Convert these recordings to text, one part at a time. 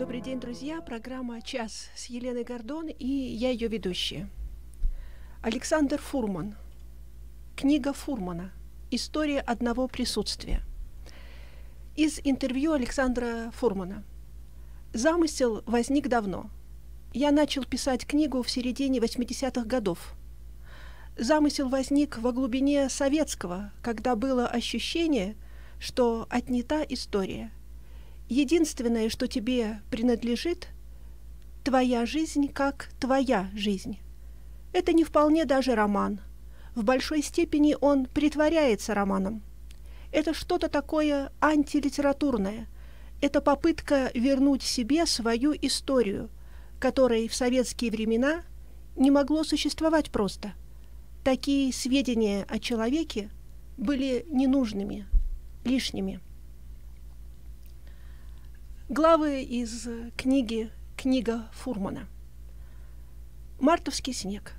Добрый день, друзья. Программа «Час» с Еленой Гордон, и я ее ведущая. Александр Фурман. Книга Фурмана. История одного присутствия. Из интервью Александра Фурмана. Замысел возник давно. Я начал писать книгу в середине 80-х годов. Замысел возник во глубине советского, когда было ощущение, что отнята история. Единственное, что тебе принадлежит, твоя жизнь как твоя жизнь. Это не вполне даже роман. В большой степени он притворяется романом. Это что-то такое антилитературное. Это попытка вернуть себе свою историю, которой в советские времена не могло существовать просто. Такие сведения о человеке были ненужными, лишними. Главы из «Книга Фурмана». Мартовский снег.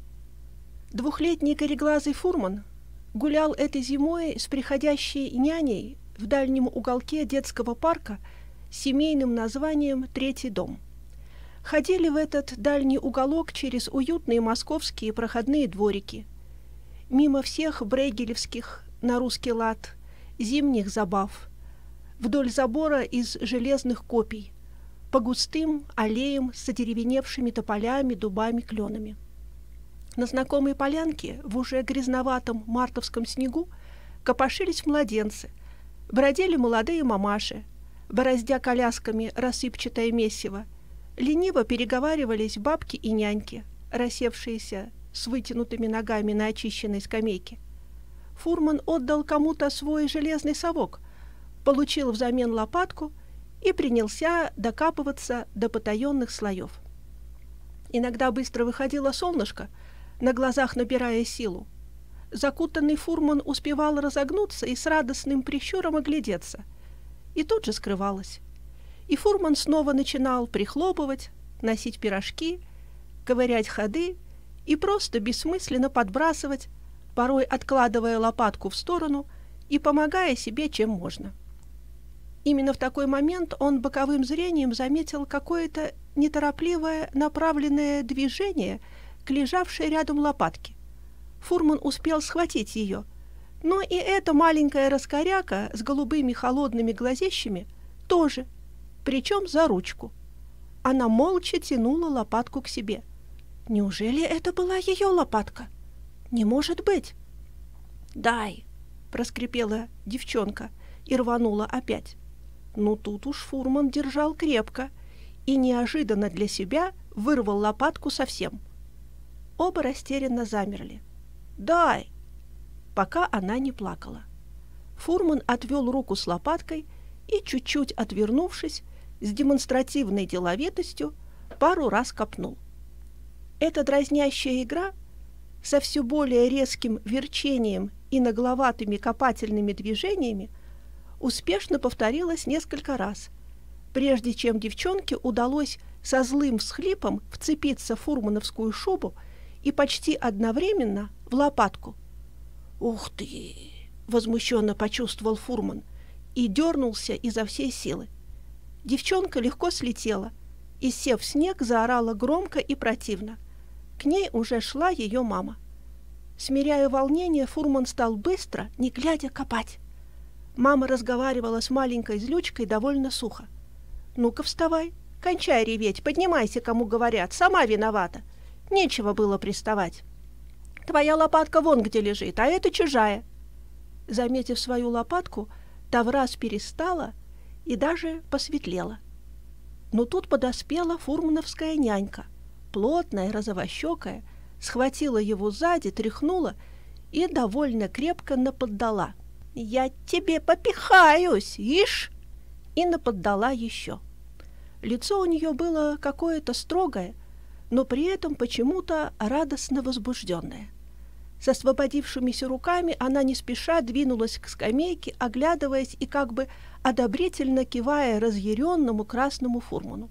Двухлетний кореглазый Фурман гулял этой зимой с приходящей няней в дальнем уголке детского парка с семейным названием «Третий дом». Ходили в этот дальний уголок через уютные московские проходные дворики, мимо всех брейгелевских, на русский лад, зимних забав, вдоль забора из железных копий, по густым аллеям с одеревеневшими тополями, дубами, кленами. На знакомой полянке в уже грязноватом мартовском снегу копошились младенцы, бродили молодые мамаши, бороздя колясками рассыпчатое месиво, лениво переговаривались бабки и няньки, рассевшиеся с вытянутыми ногами на очищенной скамейке. Фурман отдал кому-то свой железный совок, получил взамен лопатку и принялся докапываться до потаенных слоев. Иногда быстро выходило солнышко, на глазах набирая силу. Закутанный Фурман успевал разогнуться и с радостным прищуром оглядеться, и тут же скрывалось. И Фурман снова начинал прихлопывать, носить пирожки, ковырять ходы и просто бессмысленно подбрасывать, порой откладывая лопатку в сторону и помогая себе чем можно. Именно в такой момент он боковым зрением заметил какое-то неторопливое направленное движение к лежавшей рядом лопатке. Фурман успел схватить ее, но и эта маленькая раскоряка с голубыми холодными глазищами тоже, причем за ручку. Она молча тянула лопатку к себе. Неужели это была ее лопатка? Не может быть! «Дай!» — проскрипела девчонка и рванула опять. Но тут уж Фурман держал крепко и неожиданно для себя вырвал лопатку совсем. Оба растерянно замерли. «Дай!» Пока она не плакала. Фурман отвел руку с лопаткой и, чуть-чуть отвернувшись, с демонстративной деловитостью пару раз копнул. Эта дразнящая игра со все более резким верчением и нагловатыми копательными движениями успешно повторилась несколько раз, прежде чем девчонке удалось со злым всхлипом вцепиться в фурмановскую шубу и почти одновременно в лопатку. «Ух ты!» — возмущенно почувствовал Фурман и дернулся изо всей силы. Девчонка легко слетела и, сев в снег, заорала громко и противно. К ней уже шла ее мама. Смиряя волнение, Фурман стал быстро, не глядя, копать. Мама разговаривала с маленькой злючкой довольно сухо. «Ну-ка вставай, кончай реветь, поднимайся, кому говорят, сама виновата. Нечего было приставать. Твоя лопатка вон где лежит, а это чужая». Заметив свою лопатку, та враз перестала и даже посветлела. Но тут подоспела фурмановская нянька, плотная, розовощекая, схватила его сзади, тряхнула и довольно крепко наподдала. «Я тебе попихаюсь, ишь!» И наподдала еще. Лицо у нее было какое-то строгое, но при этом почему-то радостно возбужденное. С освободившимися руками она не спеша двинулась к скамейке, оглядываясь и как бы одобрительно кивая разъяренному красному Фурману.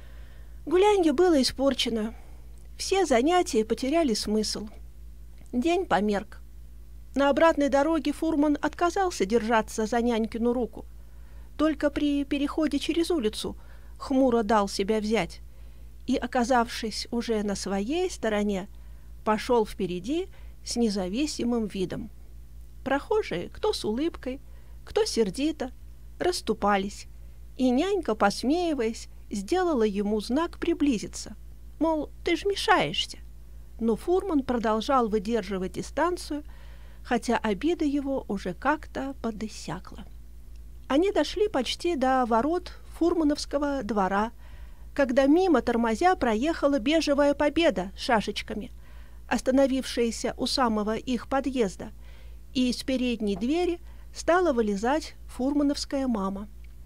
Гулянье было испорчено. Все занятия потеряли смысл. День померк. На обратной дороге Фурман отказался держаться за нянькину руку. Только при переходе через улицу хмуро дал себя взять и, оказавшись уже на своей стороне, пошел впереди с независимым видом. Прохожие, кто с улыбкой, кто сердито, расступались, и нянька, посмеиваясь, сделала ему знак приблизиться, мол, ты ж мешаешься. Но фурман продолжал выдерживать дистанцию, хотя обида его уже как-то подиссякла. Они дошли почти до ворот фурмановского двора, когда мимо тормозя проехала бежевая «Победа» с шашечками, остановившаяся у самого их подъезда, и из передней двери стала вылезать фурмановская мама.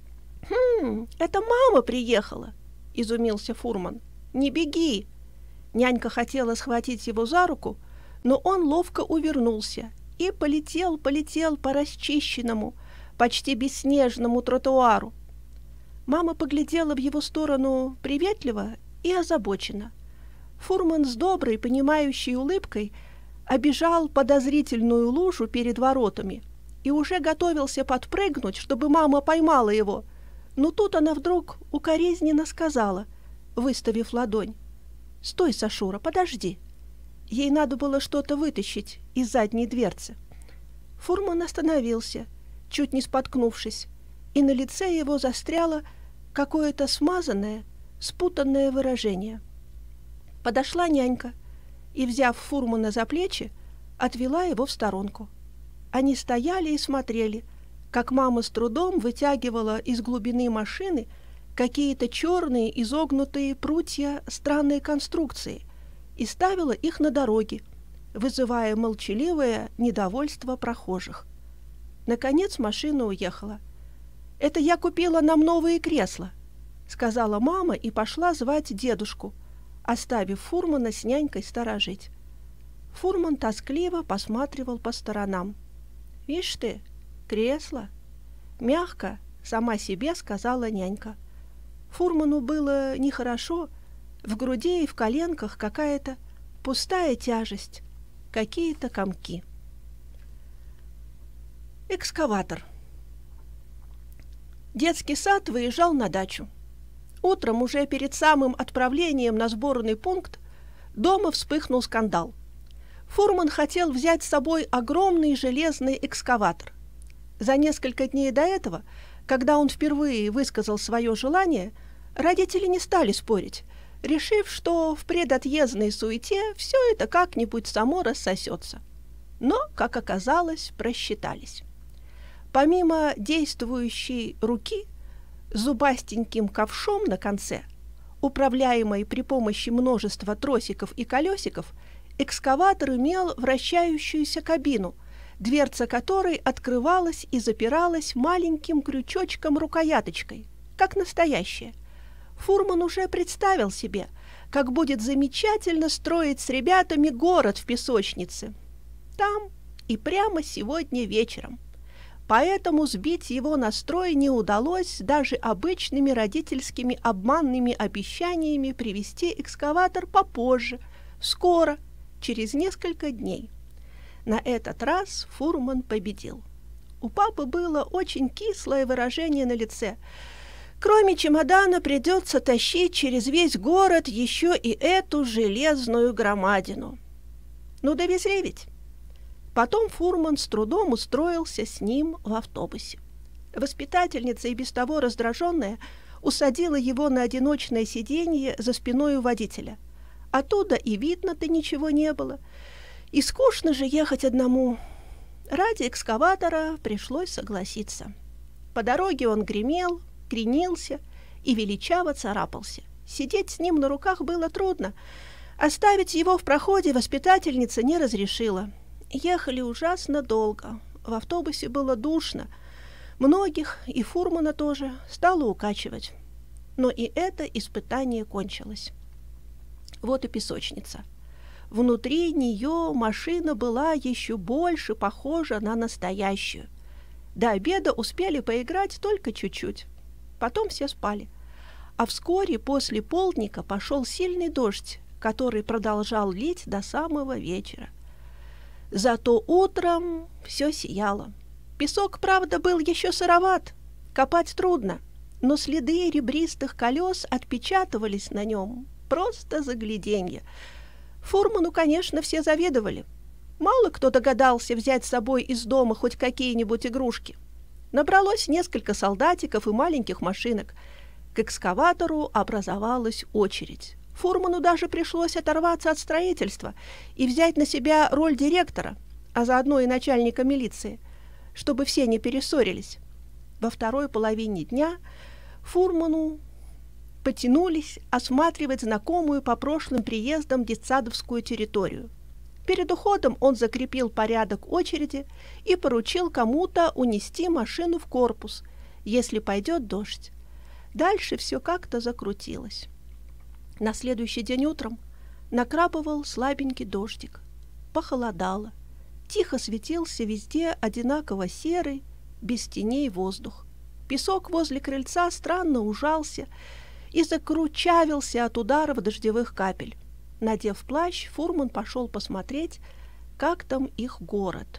Это мама приехала!» — изумился фурман. «Не беги!» Нянька хотела схватить его за руку, но он ловко увернулся и полетел по расчищенному, почти бесснежному тротуару. Мама поглядела в его сторону приветливо и озабоченно. Фурман с доброй, понимающей улыбкой обежал подозрительную лужу перед воротами и уже готовился подпрыгнуть, чтобы мама поймала его. Но тут она вдруг укоризненно сказала, выставив ладонь: «Стой, Сашура, подожди». Ей надо было что-то вытащить из задней дверцы. Фурман остановился, чуть не споткнувшись, и на лице его застряло какое-то смазанное, спутанное выражение. Подошла нянька и, взяв фурмана за плечи, отвела его в сторонку. Они стояли и смотрели, как мама с трудом вытягивала из глубины машины какие-то черные изогнутые прутья странной конструкции и ставила их на дороге, вызывая молчаливое недовольство прохожих. Наконец машина уехала. «Это я купила нам новые кресла», — сказала мама и пошла звать дедушку, оставив фурмана с нянькой сторожить. Фурман тоскливо посматривал по сторонам. «Вишь ты, кресло!» — мягко сама себе сказала нянька. Фурману было нехорошо, в груди и в коленках какая-то пустая тяжесть, какие-то комки. Экскаватор. Детский сад выезжал на дачу. Утром, уже перед самым отправлением на сборный пункт, дома вспыхнул скандал. Фурман хотел взять с собой огромный железный экскаватор. За несколько дней до этого, когда он впервые высказал свое желание, родители не стали спорить, решив, что в предотъездной суете все это как-нибудь само рассосется. Но, как оказалось, просчитались. Помимо действующей руки с зубастеньким ковшом на конце, управляемой при помощи множества тросиков и колесиков, экскаватор имел вращающуюся кабину, дверца которой открывалась и запиралась маленьким крючочком-рукояточкой, как настоящая. Фурман уже представил себе, как будет замечательно строить с ребятами город в песочнице. Там и прямо сегодня вечером. Поэтому сбить его настрой не удалось даже обычными родительскими обманными обещаниями привезти экскаватор попозже, скоро, через несколько дней. На этот раз фурман победил. У папы было очень кислое выражение на лице. Кроме чемодана придется тащить через весь город еще и эту железную громадину. Ну, довезли ведь. Потом фурман с трудом устроился с ним в автобусе. Воспитательница, и без того раздраженная, усадила его на одиночное сиденье за спиной у водителя. Оттуда и видно-то ничего не было. И скучно же ехать одному. Ради экскаватора пришлось согласиться. По дороге он гремел, кренился и величаво царапался. Сидеть с ним на руках было трудно. Оставить его в проходе воспитательница не разрешила. Ехали ужасно долго. В автобусе было душно. Многих, и фурмана тоже, стало укачивать. Но и это испытание кончилось. Вот и песочница. Внутри нее машина была еще больше похожа на настоящую. До обеда успели поиграть только чуть-чуть. Потом все спали. А вскоре после полдника пошел сильный дождь, который продолжал лить до самого вечера. Зато утром все сияло. Песок, правда, был еще сыроват, копать трудно, но следы ребристых колес отпечатывались на нем. Просто загляденье. Фурману, конечно, все завидовали. Мало кто догадался взять с собой из дома хоть какие-нибудь игрушки. Набралось несколько солдатиков и маленьких машинок. К экскаватору образовалась очередь. Фурману даже пришлось оторваться от строительства и взять на себя роль директора, а заодно и начальника милиции, чтобы все не перессорились. Во второй половине дня Фурману потянулись осматривать знакомую по прошлым приездам детсадовскую территорию. Перед уходом он закрепил порядок очереди и поручил кому-то унести машину в корпус, если пойдет дождь. Дальше все как-то закрутилось. На следующий день утром накрапывал слабенький дождик. Похолодало. Тихо светился везде одинаково серый, без теней воздух. Песок возле крыльца странно ужался и закручавился от ударов дождевых капель. Надев плащ, Фурман пошел посмотреть, как там их город.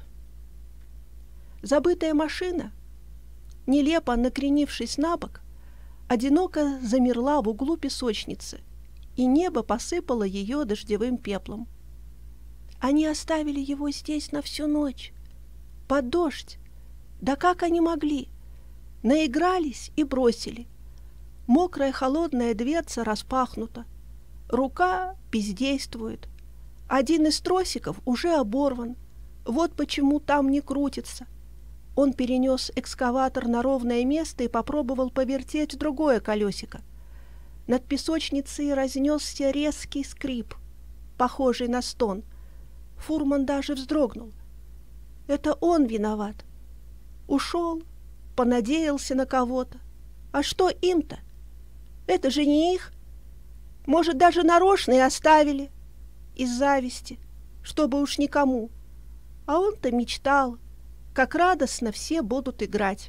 Забытая машина, нелепо накренившись на бок, одиноко замерла в углу песочницы, и небо посыпало ее дождевым пеплом. Они оставили его здесь на всю ночь, под дождь. Да как они могли? Наигрались и бросили. Мокрая холодная дверца распахнута. Рука бездействует. Один из тросиков уже оборван. Вот почему там не крутится. Он перенес экскаватор на ровное место и попробовал повертеть другое колесико. Над песочницей разнесся резкий скрип, похожий на стон. Фурман даже вздрогнул. Это он виноват. Ушел, понадеялся на кого-то. А что им-то? Это же не их. Может, даже нарочно и оставили. Из зависти, чтобы уж никому. А он-то мечтал, как радостно все будут играть.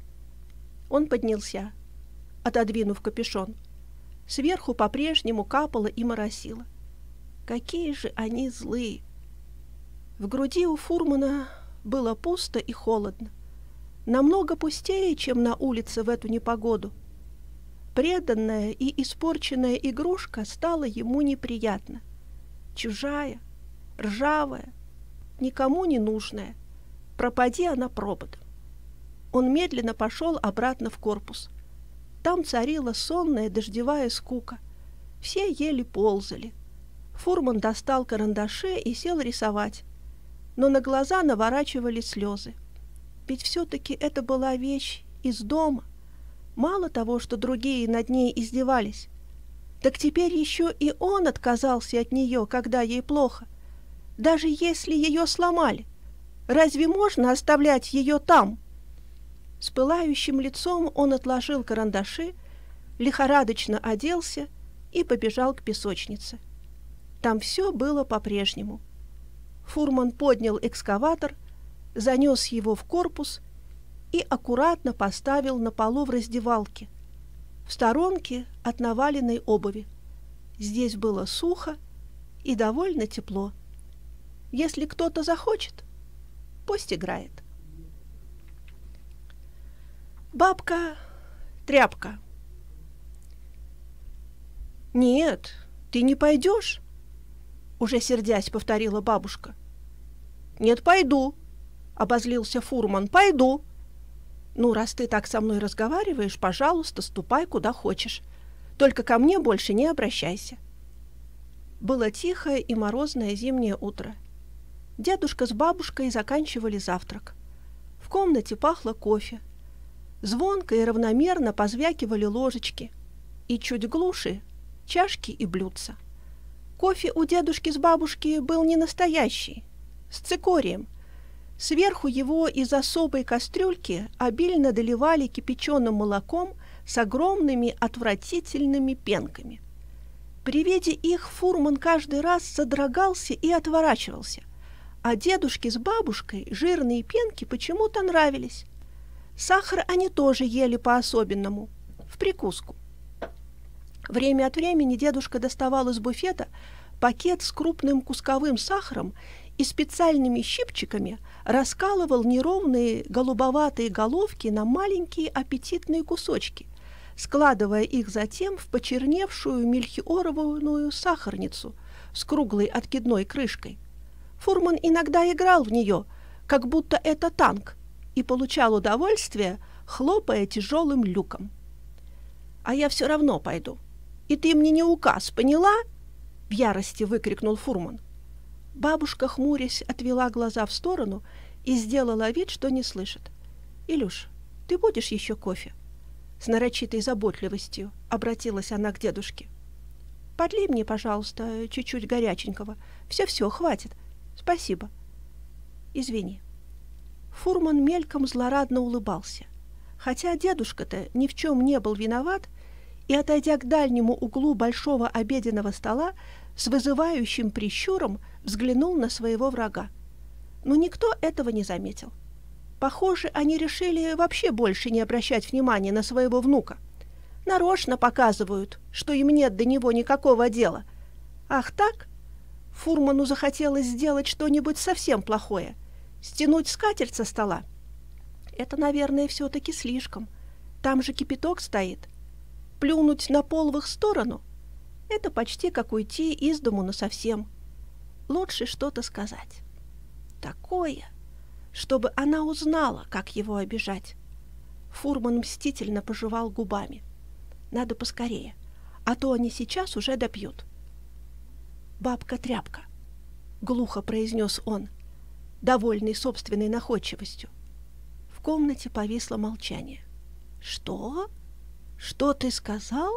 Он поднялся, отодвинув капюшон. Сверху по-прежнему капало и моросило. Какие же они злые! В груди у Фурмана было пусто и холодно. Намного пустее, чем на улице в эту непогоду. Преданная и испорченная игрушка стала ему неприятна. Чужая, ржавая, никому не нужная. Пропади она пропадом. Он медленно пошел обратно в корпус. Там царила сонная дождевая скука. Все еле ползали. Фурман достал карандаши и сел рисовать. Но на глаза наворачивались слезы. Ведь все-таки это была вещь из дома. Мало того, что другие над ней издевались, так теперь еще и он отказался от нее, когда ей плохо. Даже если ее сломали, разве можно оставлять ее там? С пылающим лицом он отложил карандаши, лихорадочно оделся и побежал к песочнице. Там все было по-прежнему. Фурман поднял экскаватор, занес его в корпус и аккуратно поставил на полу в раздевалке, в сторонке от наваленной обуви. Здесь было сухо и довольно тепло. Если кто-то захочет, пусть играет. Бабка-тряпка. «Нет, ты не пойдешь?» — уже сердясь повторила бабушка. «Нет, пойду», — обозлился Фурман. «Пойду». «Ну, раз ты так со мной разговариваешь, пожалуйста, ступай куда хочешь. Только ко мне больше не обращайся». Было тихое и морозное зимнее утро. Дедушка с бабушкой заканчивали завтрак. В комнате пахло кофе. Звонко и равномерно позвякивали ложечки. И чуть глуше — чашки и блюдца. Кофе у дедушки с бабушки был не настоящий, с цикорием. Сверху его из особой кастрюльки обильно доливали кипяченым молоком с огромными отвратительными пенками. При виде их Фурман каждый раз содрогался и отворачивался, а дедушке с бабушкой жирные пенки почему-то нравились. Сахар они тоже ели по-особенному, в прикуску. Время от времени дедушка доставал из буфета пакет с крупным кусковым сахаром и специальными щипчиками раскалывал неровные голубоватые головки на маленькие аппетитные кусочки, складывая их затем в почерневшую мельхиоровую сахарницу с круглой откидной крышкой. Фурман иногда играл в нее, как будто это танк, и получал удовольствие, хлопая тяжелым люком. «А я все равно пойду. И ты мне не указ, поняла?» — в ярости выкрикнул Фурман. Бабушка, хмурясь, отвела глаза в сторону и сделала вид, что не слышит. «Илюш, ты будешь еще кофе?» С нарочитой заботливостью обратилась она к дедушке. «Подлей мне, пожалуйста, чуть-чуть горяченького. Все-все, хватит. Спасибо. Извини». Фурман мельком злорадно улыбался. Хотя дедушка-то ни в чем не был виноват, и, отойдя к дальнему углу большого обеденного стола, с вызывающим прищуром взглянул на своего врага. Но никто этого не заметил. Похоже, они решили вообще больше не обращать внимания на своего внука. Нарочно показывают, что им нет до него никакого дела. Ах так? Фурману захотелось сделать что-нибудь совсем плохое. Стянуть скатерть со стола. Это, наверное, все-таки слишком. Там же кипяток стоит. Плюнуть на пол в их сторону — это почти как уйти из дому насовсем. Лучше что-то сказать. Такое, чтобы она узнала, как его обижать. Фурман мстительно пожевал губами. Надо поскорее, а то они сейчас уже допьют. «Бабка-тряпка», — глухо произнес он, довольный собственной находчивостью. В комнате повисло молчание. «Что? Что ты сказал?»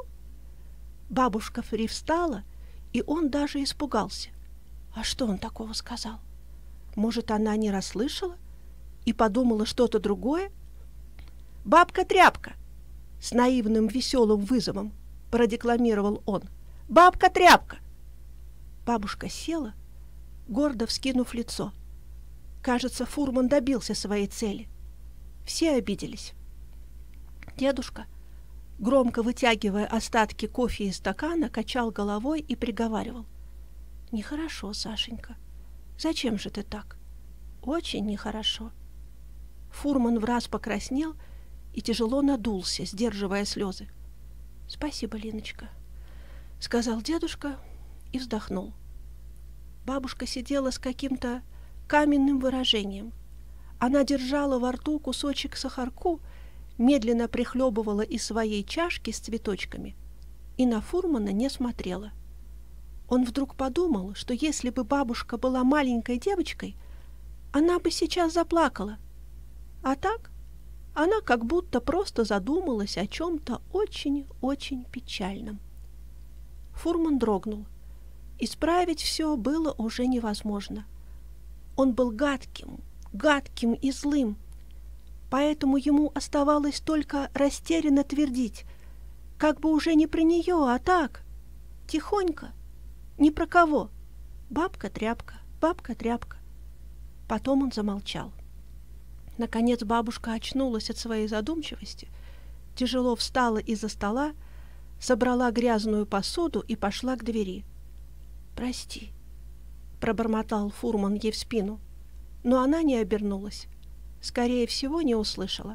Бабушка привстала, и он даже испугался. А что он такого сказал? Может, она не расслышала и подумала что-то другое? «Бабка-тряпка!» — с наивным веселым вызовом продекламировал он. «Бабка-тряпка!» Бабушка села, гордо вскинув лицо. Кажется, Фурман добился своей цели. Все обиделись. Дедушка, громко вытягивая остатки кофе из стакана, качал головой и приговаривал. «Нехорошо, Сашенька. Зачем же ты так? Очень нехорошо». Фурман враз покраснел и тяжело надулся, сдерживая слезы. «Спасибо, Линочка», — сказал дедушка и вздохнул. Бабушка сидела с каким-то каменным выражением. Она держала во рту кусочек сахарку, медленно прихлебывала из своей чашки с цветочками и на Фурмана не смотрела. Он вдруг подумал, что если бы бабушка была маленькой девочкой, она бы сейчас заплакала. А так она как будто просто задумалась о чем-то очень-очень печальном. Фурман дрогнул. Исправить все было уже невозможно. Он был гадким и злым, поэтому ему оставалось только растерянно твердить, как бы уже не про нее, а так, тихонько, ни про кого. Бабка-тряпка, бабка-тряпка. Потом он замолчал. Наконец бабушка очнулась от своей задумчивости, тяжело встала из-за стола, собрала грязную посуду и пошла к двери. «Прости», — пробормотал Фурман ей в спину, но она не обернулась. Скорее всего, не услышала.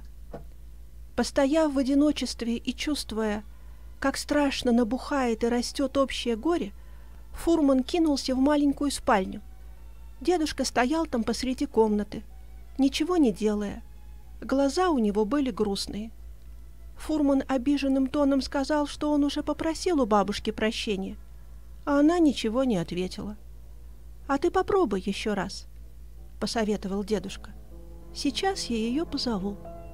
Постояв в одиночестве и чувствуя, как страшно набухает и растет общее горе, Фурман кинулся в маленькую спальню. Дедушка стоял там посреди комнаты, ничего не делая. Глаза у него были грустные. Фурман обиженным тоном сказал, что он уже попросил у бабушки прощения, а она ничего не ответила. «А ты попробуй еще раз», — посоветовал дедушка. «Сейчас я ее позову».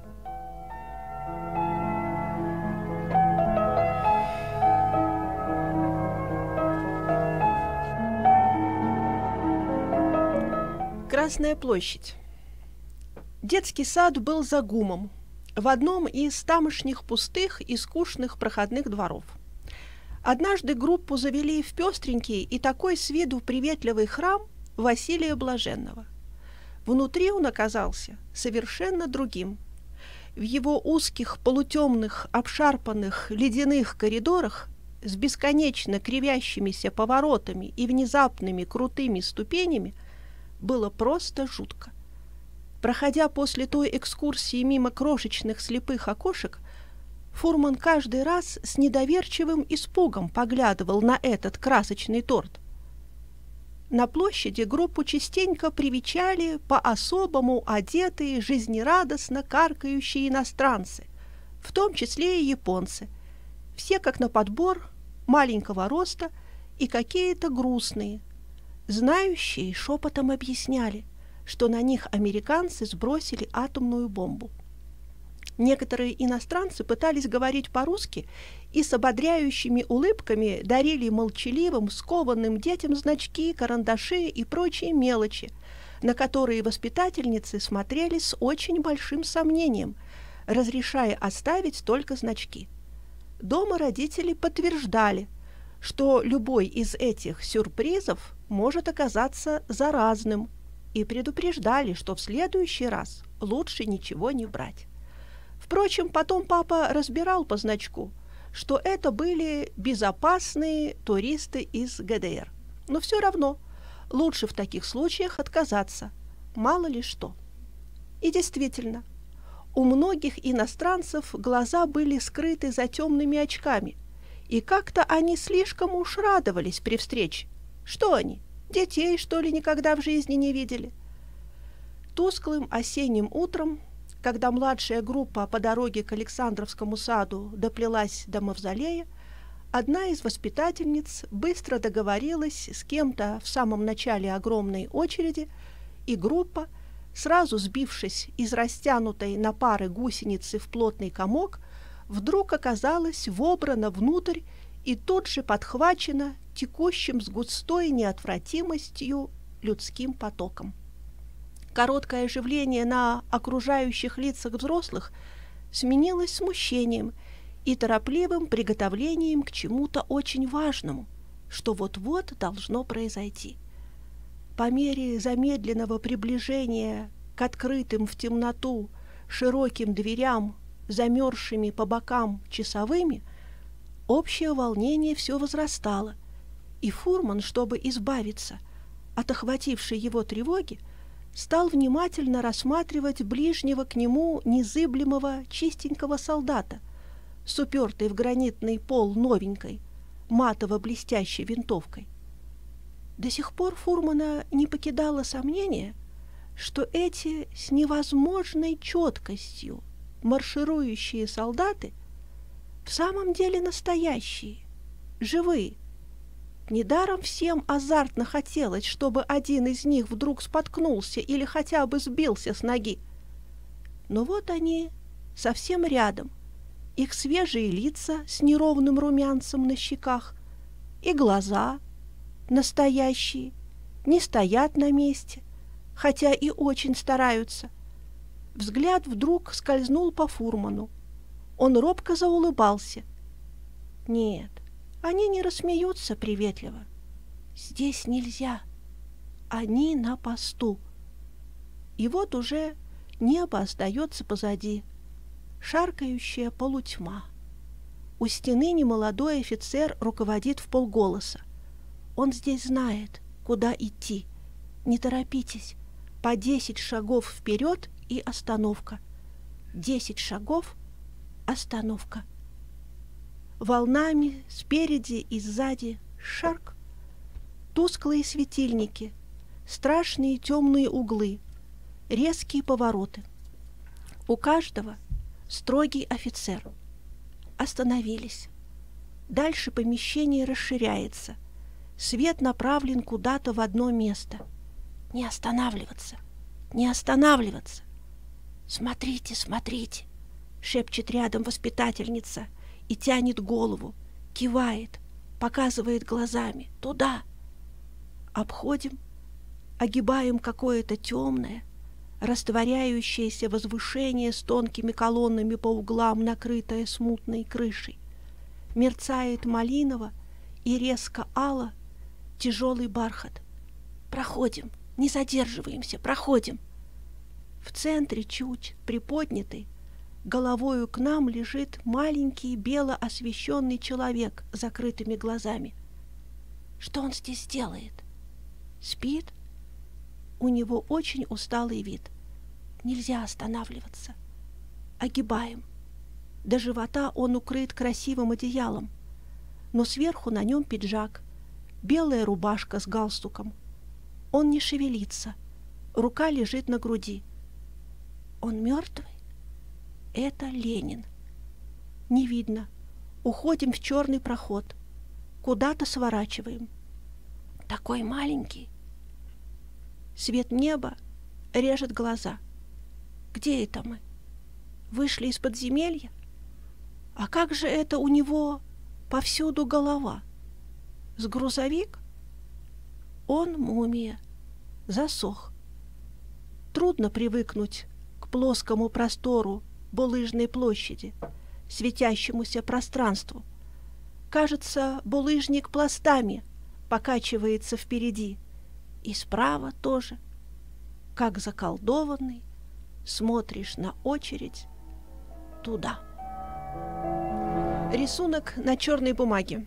Красная площадь. Детский сад был за ГУМом, в одном из тамошних пустых и скучных проходных дворов. Однажды группу завели в пестренький и такой с виду приветливый храм Василия Блаженного. Внутри он оказался совершенно другим. В его узких, полутемных, обшарпанных, ледяных коридорах с бесконечно кривящимися поворотами и внезапными крутыми ступенями было просто жутко. Проходя после той экскурсии мимо крошечных слепых окошек, Фурман каждый раз с недоверчивым испугом поглядывал на этот красочный торт. На площади группу частенько привечали по-особому одетые, жизнерадостно каркающие иностранцы, в том числе и японцы, все как на подбор, маленького роста и какие-то грустные. Знающие шепотом объясняли, что на них американцы сбросили атомную бомбу. Некоторые иностранцы пытались говорить по-русски и с ободряющими улыбками дарили молчаливым, скованным детям значки, карандаши и прочие мелочи, на которые воспитательницы смотрели с очень большим сомнением, разрешая оставить только значки. Дома родители подтверждали, что любой из этих сюрпризов может оказаться заразным, и предупреждали, что в следующий раз лучше ничего не брать. Впрочем, потом папа разбирал по значку, что это были безопасные туристы из ГДР. Но все равно лучше в таких случаях отказаться, мало ли что. И действительно, у многих иностранцев глаза были скрыты за темными очками, и как-то они слишком уж радовались при встрече. Что они, детей, что ли, никогда в жизни не видели? Тусклым осенним утром, когда младшая группа по дороге к Александровскому саду доплелась до мавзолея, одна из воспитательниц быстро договорилась с кем-то в самом начале огромной очереди, и группа, сразу сбившись из растянутой на пары гусеницы в плотный комок, вдруг оказалась вобрана внутрь и тут же подхвачена текущим с густой неотвратимостью людским потоком. Короткое оживление на окружающих лицах взрослых сменилось смущением и торопливым приготовлением к чему-то очень важному, что вот-вот должно произойти. По мере замедленного приближения к открытым в темноту широким дверям, замерзшими по бокам часовыми, общее волнение все возрастало, и Фурман, чтобы избавиться от охватившей его тревоги, стал внимательно рассматривать ближнего к нему незыблемого чистенького солдата с упертой в гранитный пол новенькой, матово-блестящей винтовкой. До сих пор Фурмана не покидало сомнение, что эти с невозможной четкостью марширующие солдаты в самом деле настоящие, живые. Недаром всем азартно хотелось, чтобы один из них вдруг споткнулся или хотя бы сбился с ноги. Но вот они совсем рядом, их свежие лица с неровным румянцем на щеках, и глаза настоящие, не стоят на месте, хотя и очень стараются. Взгляд вдруг скользнул по Фурману. Он робко заулыбался. Нет, они не рассмеются приветливо. Здесь нельзя. Они на посту. И вот уже небо остается позади. Шаркающая полутьма. У стены немолодой офицер руководит вполголоса. Он здесь знает, куда идти. Не торопитесь. По 10 шагов вперед и остановка. 10 шагов — остановка. Волнами спереди и сзади шарк. Тусклые светильники, страшные темные углы, резкие повороты. У каждого строгий офицер. Остановились. Дальше помещение расширяется. Свет направлен куда-то в одно место. Не останавливаться, не останавливаться. «Смотрите, смотрите!» — шепчет рядом воспитательница и тянет голову, кивает, показывает глазами. «Туда!» Обходим, огибаем какое-то темное, растворяющееся возвышение с тонкими колоннами по углам, накрытое смутной крышей. Мерцает малиново и резко ало тяжелый бархат. Проходим, не задерживаемся, проходим. В центре, чуть приподнятый, головою к нам лежит маленький бело освещенный человек с закрытыми глазами. Что он здесь делает? Спит? У него очень усталый вид. Нельзя останавливаться. Огибаем. До живота он укрыт красивым одеялом, но сверху на нем пиджак, белая рубашка с галстуком. Он не шевелится, рука лежит на груди. Он мертвый? Это Ленин. Не видно. Уходим в черный проход. Куда-то сворачиваем. Такой маленький. Свет неба режет глаза. Где это мы? Вышли из подземелья? А как же это у него повсюду голова? С грузовик? Он мумия. Засох. Трудно привыкнуть к плоскому простору булыжной площади, светящемуся пространству. Кажется, булыжник пластами покачивается впереди, и справа тоже. Как заколдованный, смотришь на очередь туда. Рисунок на черной бумаге.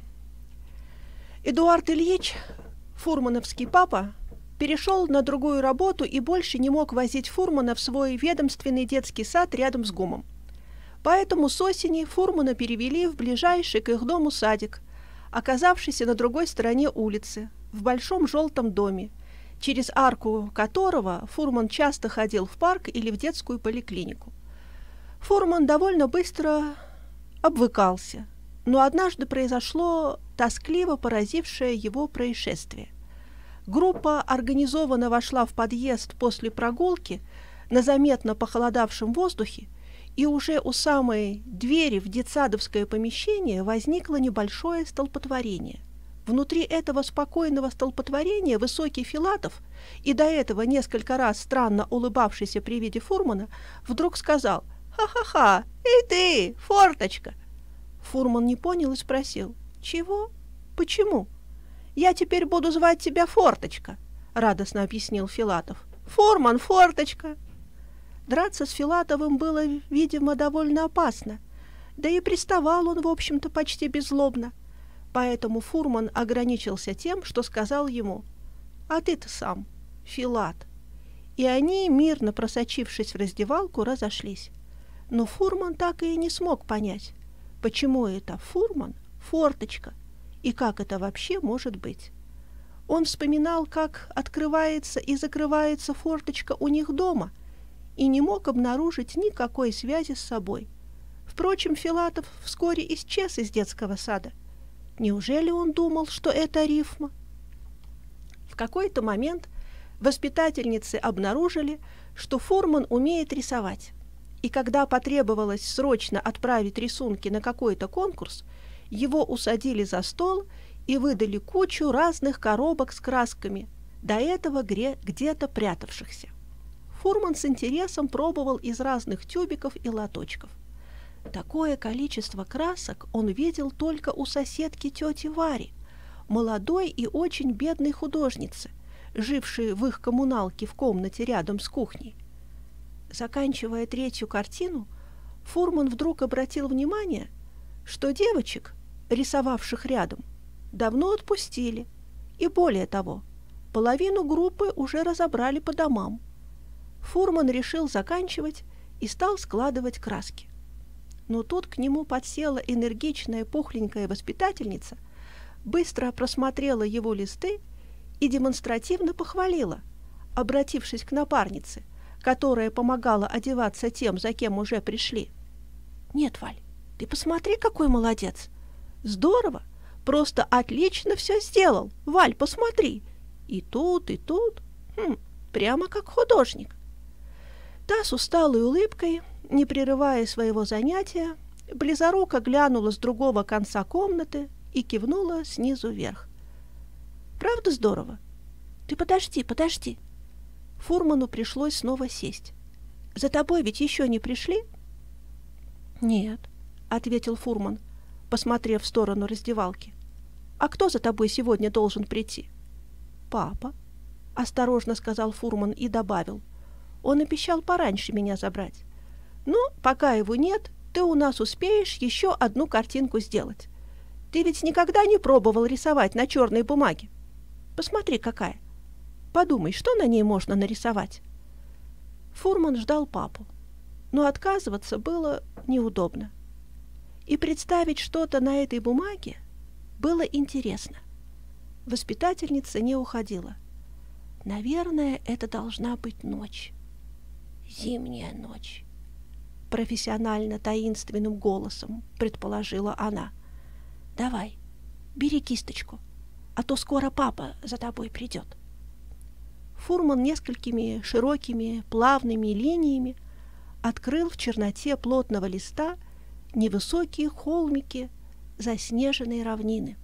Эдуард Ильич, фурмановский папа, перешел на другую работу и больше не мог возить фурмана в свой ведомственный детский сад рядом с ГУМом. Поэтому с осени фурмана перевели в ближайший к их дому садик, оказавшийся на другой стороне улицы, в большом желтом доме, через арку которого фурман часто ходил в парк или в детскую поликлинику. Фурман довольно быстро обвыкался, но однажды произошло тоскливо поразившее его происшествие. Группа организованно вошла в подъезд после прогулки на заметно похолодавшем воздухе, и уже у самой двери в детсадовское помещение возникло небольшое столпотворение. Внутри этого спокойного столпотворения высокий Филатов, и до этого несколько раз странно улыбавшийся при виде фурмана, вдруг сказал: «Ха-ха-ха! Эй ты, форточка!» Фурман не понял и спросил: «Чего? Почему?» «Я теперь буду звать тебя Форточка», — радостно объяснил Филатов. «Фурман, Форточка!» Драться с Филатовым было, видимо, довольно опасно, да и приставал он, в общем-то, почти беззлобно. Поэтому фурман ограничился тем, что сказал ему: «А ты-то сам, Филат». И они, мирно просочившись в раздевалку, разошлись. Но фурман так и не смог понять, почему это фурман, Форточка, и как это вообще может быть. Он вспоминал, как открывается и закрывается форточка у них дома, и не мог обнаружить никакой связи с собой. Впрочем, Филатов вскоре исчез из детского сада. Неужели он думал, что это рифма? В какой-то момент воспитательницы обнаружили, что фурман умеет рисовать, и когда потребовалось срочно отправить рисунки на какой-то конкурс, его усадили за стол и выдали кучу разных коробок с красками, до этого где-то прятавшихся. Фурман с интересом пробовал из разных тюбиков и лоточков. Такое количество красок он видел только у соседки тети Вари, молодой и очень бедной художницы, жившей в их коммуналке в комнате рядом с кухней. Заканчивая третью картину, фурман вдруг обратил внимание, что девочек, рисовавших рядом, давно отпустили, и более того, половину группы уже разобрали по домам. Фурман решил заканчивать и стал складывать краски. Но тут к нему подсела энергичная пухленькая воспитательница, быстро просмотрела его листы и демонстративно похвалила, обратившись к напарнице, которая помогала одеваться тем, за кем уже пришли. «Нет, Валь, ты посмотри, какой молодец! Здорово! Просто отлично все сделал! Валь, посмотри! И тут, прямо как художник!» Та с усталой улыбкой, не прерывая своего занятия, близоруко глянула с другого конца комнаты и кивнула снизу вверх. «Правда здорово? Ты подожди!» Фурману пришлось снова сесть. «За тобой ведь еще не пришли?» «Нет», — ответил фурман, посмотрев в сторону раздевалки. «А кто за тобой сегодня должен прийти?» «Папа», — осторожно сказал фурман и добавил. «Он обещал пораньше меня забрать. Ну, пока его нет, ты у нас успеешь еще одну картинку сделать. Ты ведь никогда не пробовал рисовать на черной бумаге? Посмотри, какая. Подумай, что на ней можно нарисовать?» Фурман ждал папу, но отказываться было неудобно. И представить что-то на этой бумаге было интересно. Воспитательница не уходила. Наверное, это должна быть ночь. Зимняя ночь. Профессионально таинственным голосом предположила она. Давай, бери кисточку, а то скоро папа за тобой придет. Фурман несколькими широкими плавными линиями открыл в черноте плотного листа невысокие холмики заснеженной равнины.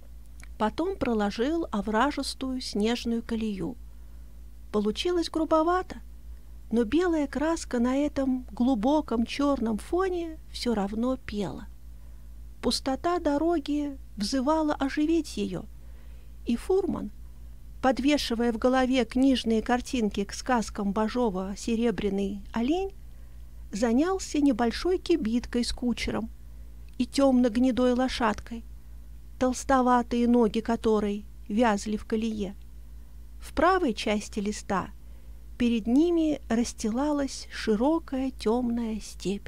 Потом проложил овражистую снежную колею. Получилось грубовато, но белая краска на этом глубоком черном фоне все равно пела. Пустота дороги взывала оживить ее, и Фурман, подвешивая в голове книжные картинки к сказкам Бажова «Серебряный олень», занялся небольшой кибиткой с кучером и темно-гнедой лошадкой, толстоватые ноги которой вязли в колее. В правой части листа перед ними расстилалась широкая темная степь.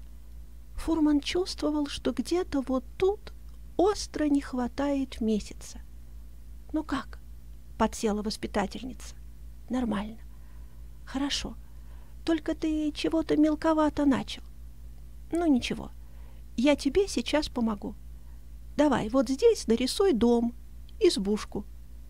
Фурман чувствовал, что где-то вот тут остро не хватает месяца. «Ну как?» — подсела воспитательница. «Нормально. Хорошо. Только ты чего-то мелковато начал. Ну ничего, я тебе сейчас помогу. Давай, вот здесь нарисуй дом, избушку».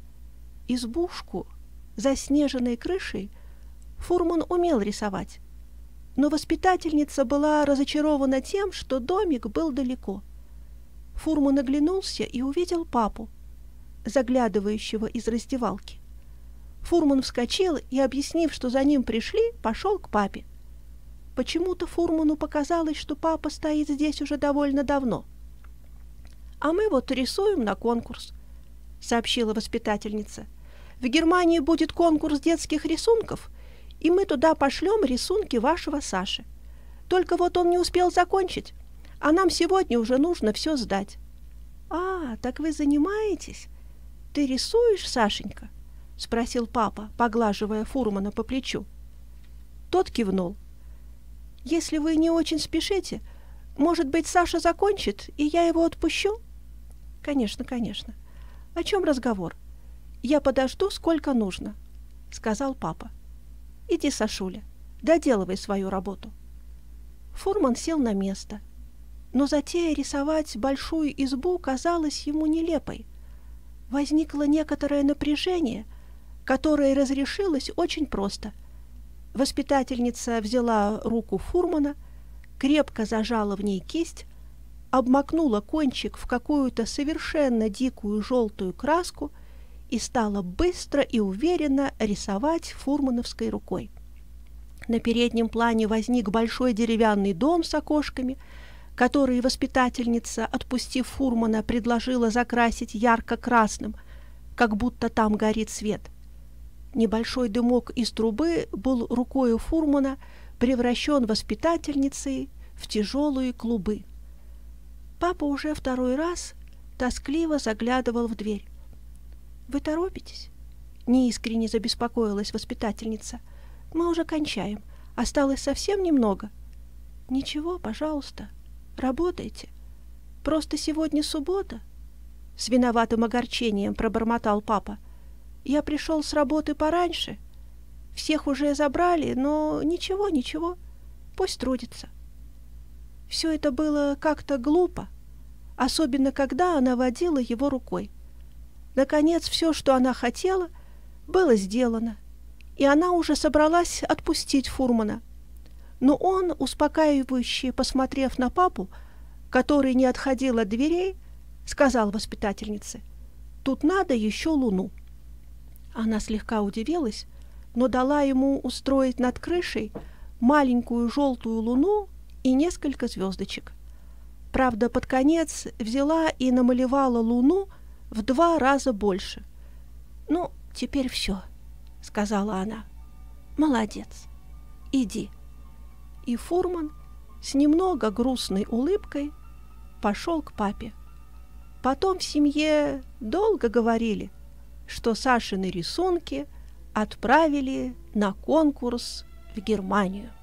Избушку, заснеженной крышей, Фурман умел рисовать, но воспитательница была разочарована тем, что домик был далеко. Фурман оглянулся и увидел папу, заглядывающего из раздевалки. Фурман вскочил и, объяснив, что за ним пришли, пошел к папе. Почему-то Фурману показалось, что папа стоит здесь уже довольно давно. «А мы вот рисуем на конкурс», — сообщила воспитательница. «В Германии будет конкурс детских рисунков, и мы туда пошлем рисунки вашего Саши. Только вот он не успел закончить, а нам сегодня уже нужно все сдать». «А, так вы занимаетесь? Ты рисуешь, Сашенька?» — спросил папа, поглаживая Фурмана по плечу. Тот кивнул. «Если вы не очень спешите, может быть, Саша закончит, и я его отпущу?» «Конечно, конечно. О чем разговор? Я подожду, сколько нужно», — сказал папа. «Иди, Сашуля, доделывай свою работу». Фурман сел на место, но затея рисовать большую избу казалась ему нелепой. Возникло некоторое напряжение, которое разрешилось очень просто. Воспитательница взяла руку Фурмана, крепко зажала в ней кисть, обмакнула кончик в какую-то совершенно дикую желтую краску и стала быстро и уверенно рисовать фурмановской рукой. На переднем плане возник большой деревянный дом с окошками, который воспитательница, отпустив Фурмана, предложила закрасить ярко-красным, как будто там горит свет. Небольшой дымок из трубы был рукою Фурмана превращен воспитательницей в тяжелые клубы. Папа уже второй раз тоскливо заглядывал в дверь. «Вы торопитесь?» — неискренне забеспокоилась воспитательница. «Мы уже кончаем. Осталось совсем немного». «Ничего, пожалуйста, работайте. Просто сегодня суббота». С виноватым огорчением пробормотал папа. «Я пришел с работы пораньше. Всех уже забрали, но ничего, ничего. Пусть трудится». Все это было как-то глупо, особенно когда она водила его рукой. Наконец, все, что она хотела, было сделано, и она уже собралась отпустить Фурмана. Но он, успокаивающе посмотрев на папу, который не отходил от дверей, сказал воспитательнице: «Тут надо еще луну». Она слегка удивилась, но дала ему устроить над крышей маленькую желтую луну и несколько звездочек. Правда, под конец взяла и намалевала луну в 2 раза больше. «Ну, теперь все», — сказала она. «Молодец. Иди». И Фурман с немного грустной улыбкой пошел к папе. Потом в семье долго говорили, что Сашины рисунки отправили на конкурс в Германию.